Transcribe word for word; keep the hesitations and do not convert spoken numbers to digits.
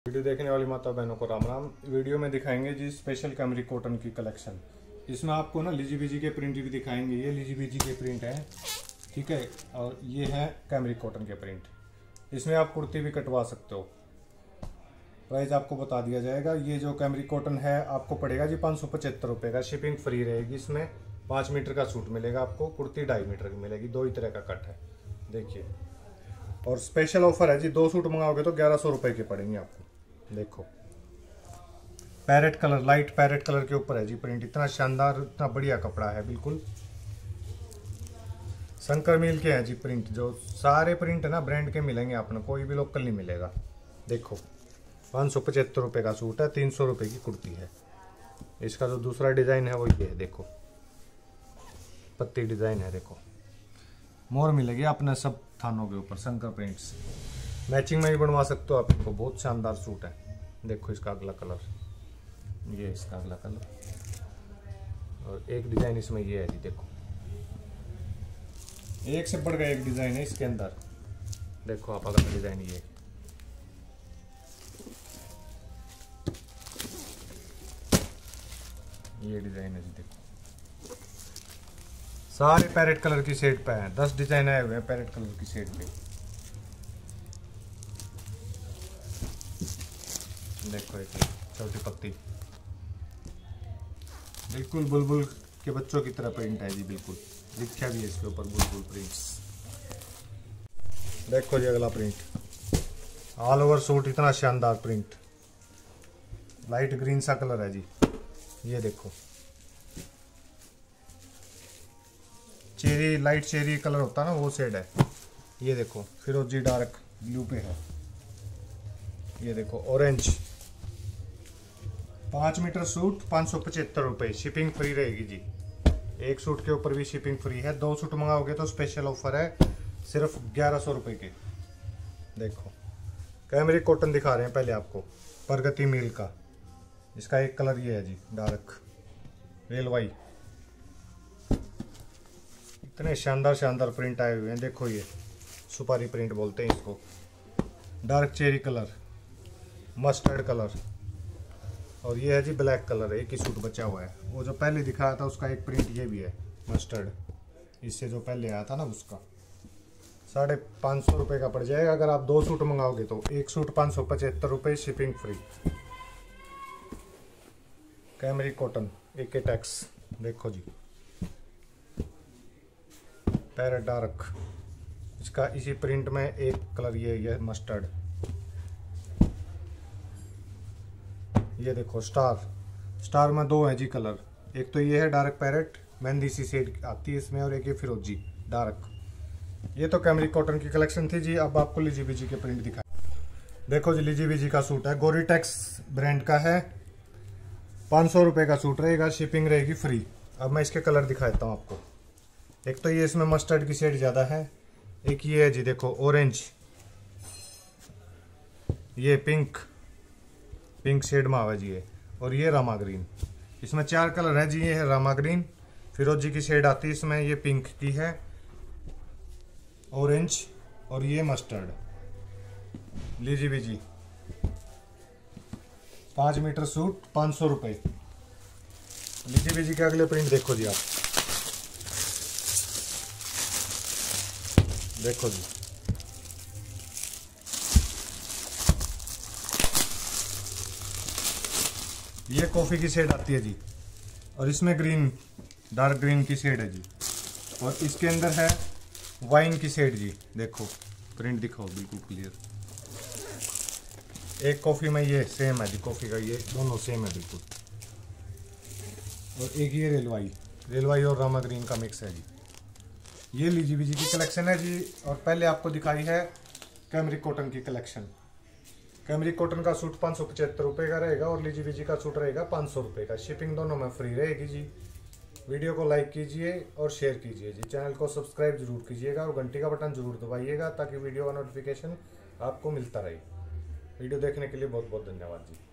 Video देखने वाली माता बहनों को राम राम। वीडियो में दिखाएंगे जी स्पेशल कैमरिक कॉटन की कलेक्शन। इसमें आपको ना लीजी बीजी के प्रिंट भी दिखाएंगे। ये लीजी बीजी के प्रिंट है, ठीक है, और ये है कैमरिक कॉटन के प्रिंट। इसमें आप कुर्ती भी कटवा सकते हो। प्राइस आपको बता दिया जाएगा। ये जो कैमरिक कॉटन है आपको पड़ेगा जी पाँच सौ पचहत्तर रुपये का। शिपिंग फ्री रहेगी। इसमें पाँच मीटर का सूट मिलेगा आपको, कुर्ती ढाई मीटर की मिलेगी। दो ही तरह का कट है, देखिए। और स्पेशल ऑफर है जी, दो सूट मंगाओगे तो ग्यारह सौ रुपये के पड़ेंगे आपको। देखो parrot colour, light parrot colour के ऊपर है जी प्रिंट। इतना शानदार, इतना बढ़िया कपड़ा है, बिल्कुल शंकर मिल के हैं जी प्रिंट। जो सारे प्रिंट है ना ब्रांड के मिलेंगे आपने, कोई भी लोकल नहीं मिलेगा। देखो पाँच सौ पचहत्तर रुपये का सूट है, तीन सौ रुपये की कुर्ती है। इसका जो दूसरा डिज़ाइन है वो ये है, देखो पत्ती डिज़ाइन है। देखो मोर मिलेगी अपने सब थानों के ऊपर शंकर प्रिंट्स। मैचिंग में भी बनवा सकते हो आप इसको। बहुत शानदार सूट है। देखो इसका अगला कलर, ये इसका अगला कलर, और एक डिज़ाइन इसमें ये है जी। देखो एक से बढ़ गया एक डिज़ाइन है इसके अंदर। देखो आप अगला डिज़ाइन, ये ये डिज़ाइन है जी। देखो सारे पैरेट कलर की शेड पे हैं। दस डिज़ाइन आए हुए हैं पैरेट कलर की शेड पे। देखो एक छोटी पत्ती, बिल्कुल बुलबुल के बच्चों की तरह प्रिंट है जी। बिल्कुल लिखा भी है इसके ऊपर बुलबुल प्रिंट्स। देखो जी अगला प्रिंट, ऑल ओवर सूट इतना शानदार प्रिंट। लाइट ग्रीन सा कलर है जी। ये देखो चेरी, लाइट चेरी कलर होता है ना, वो शेड है। ये देखो फिरोजी डार्क ब्लू पे है। ये देखो ऑरेंज। पाँच मीटर सूट पाँच सौ पचहत्तर रुपये। शिपिंग फ्री रहेगी जी। एक सूट के ऊपर भी शिपिंग फ्री है। दो सूट मंगाओगे तो स्पेशल ऑफर है सिर्फ ग्यारह सौ रुपये के। देखो कैमरिक कॉटन दिखा रहे हैं पहले आपको, प्रगति मिल का। इसका एक कलर ये है जी, डार्क रेलवाई। इतने शानदार शानदार प्रिंट आए हुए हैं। देखो ये सुपारी प्रिंट बोलते हैं इसको। Dark cherry colour, mustard colour, और ये है जी ब्लैक कलर। एक ही सूट बचा हुआ है। वो जो पहले दिखाया था उसका एक प्रिंट ये भी है मस्टर्ड, इससे जो पहले आया था ना उसका। साढ़े पाँच सौ रुपये का पड़ जाएगा। अगर आप दो सूट मंगाओगे तो एक सूट पाँच सौ पचहत्तर रुपये, शिपिंग फ्री। कैमरिक कॉटन एक टैक्स। देखो जी पैरेट डार्क, इसका इसी प्रिंट में एक कलर ये ये मस्टर्ड। ये देखो स्टार, स्टार में दो है जी कलर। एक तो ये है डार्क पैरेट, मेहंदी सी शेड आती है इसमें, और एक ये फिरोजी डार्क। ये तो कैमरिक कॉटन की कलेक्शन थी जी। अब आपको लीजी बीजी के प्रिंट दिखा। देखो जी लीजी बीजी का सूट है, गोरीटेक्स ब्रांड का है। पाँच सौ रुपये का सूट रहेगा, शिपिंग रहेगी फ्री। अब मैं इसके कलर दिखाता हूँ आपको। एक तो ये इसमें मस्टर्ड की शेड ज़्यादा है, एक ये है जी देखो ऑरेंज, ये पिंक, पिंक शेड में आवा जी है, और ये रामा ग्रीन। इसमें चार कलर है जी। ये है रामा ग्रीन, फिरोजी की शेड आती है इसमें, ये पिंक की है, ऑरेंज, और ये मस्टर्ड। लीजी बीजी पाँच मीटर सूट पाँच सौ रुपये। लीजी बीजी के अगले प्रिंट देखो जी आप। देखो जी ये कॉफी की शेड आती है जी, और इसमें ग्रीन, डार्क ग्रीन की शेड है जी, और इसके अंदर है वाइन की शेड जी। देखो प्रिंट दिखाओ बिल्कुल क्लियर। एक कॉफी में ये सेम है जी, कॉफी का ये दोनों सेम है बिल्कुल। और एक ये रेलवाई, रेलवाई और रामा ग्रीन का मिक्स है जी। ये लीजी बीजी की कलेक्शन है जी। और पहले आपको दिखाई है कैमरिक कॉटन की कलेक्शन। कैमरिक कॉटन का सूट पाँच सौ पचहत्तर रुपये का रहेगा, और लीजी बीजी का सूट रहेगा पाँच सौ रुपये का। शिपिंग दोनों में फ्री रहेगी जी। वीडियो को लाइक कीजिए और शेयर कीजिए जी। चैनल को सब्सक्राइब जरूर कीजिएगा, और घंटी का बटन जरूर दबाइएगा ताकि वीडियो का नोटिफिकेशन आपको मिलता रहे। वीडियो देखने के लिए बहुत बहुत धन्यवाद जी।